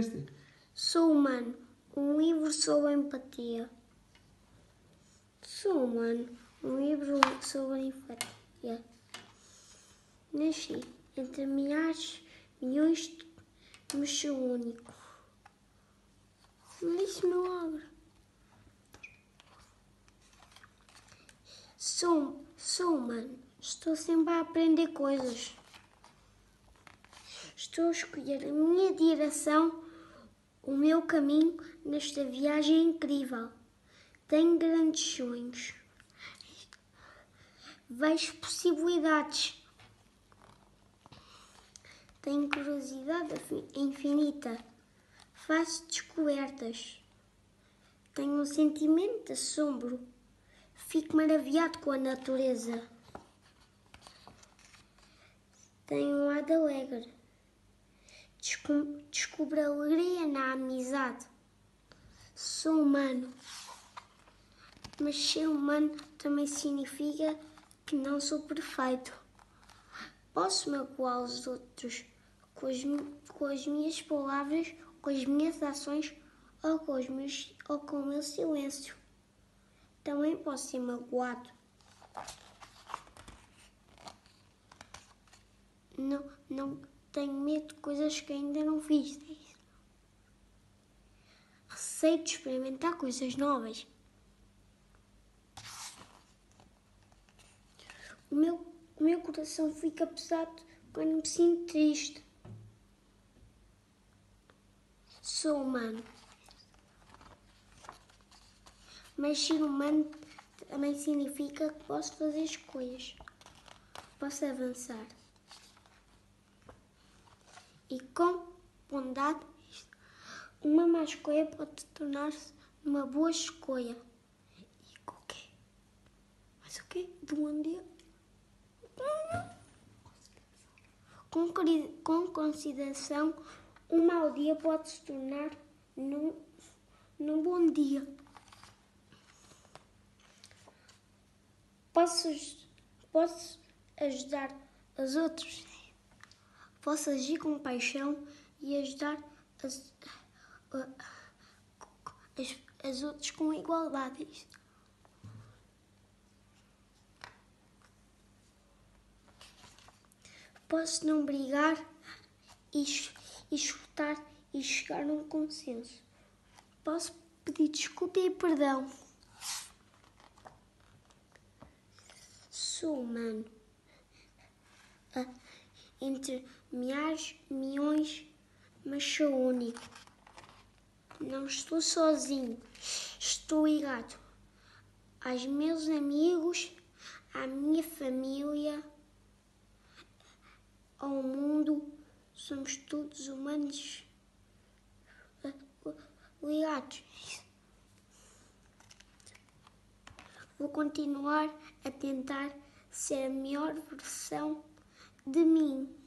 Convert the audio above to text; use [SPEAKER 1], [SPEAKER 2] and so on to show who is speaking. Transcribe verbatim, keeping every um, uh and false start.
[SPEAKER 1] disseste?
[SPEAKER 2] Sou humano. Um livro sobre empatia. Sou humano. Um livro sobre empatia. Nasci entre milhares, milhões, mas sou único. Não disse milagre. Sou, sou humano. Estou sempre a aprender coisas. Estou a escolher a minha direção, o meu caminho nesta viagem incrível. Tenho grandes sonhos. Vejo possibilidades. Tenho curiosidade infinita. Faço descobertas. Tenho um sentimento de assombro. Fico maravilhado com a natureza. Tenho um lado alegre. Desco- descubro alegria na amizade. Sou humano. Mas ser humano também significa que não sou perfeito. Posso magoar os outros com as, com as minhas palavras, com as minhas ações ou com, os meus, ou com o meu silêncio. Também posso ser magoado. Não, não tenho medo de coisas que ainda não fiz. Receio de experimentar coisas novas. O meu, o meu coração fica pesado quando me sinto triste. Sou humano. Mas ser humano também significa que posso fazer escolhas. Posso avançar. E com bondade, uma má escolha pode tornar-se uma boa escolha. E com o quê? Mas o quê? De um dia? Com, com consideração, um mau dia pode se tornar num, num bom dia. Posso, posso ajudar os outros. Posso agir com paixão e ajudar as, as, as outros com igualdade. Posso não brigar e, e escutar e chegar a um consenso. Posso pedir desculpa e perdão. Sou humano. Ah, entre milhares, milhões, mas sou único. Não estou sozinho. Estou ligado aos meus amigos, à minha família, ao mundo. Somos todos humanos ligados. Vou continuar a tentar ser a melhor versão de mim.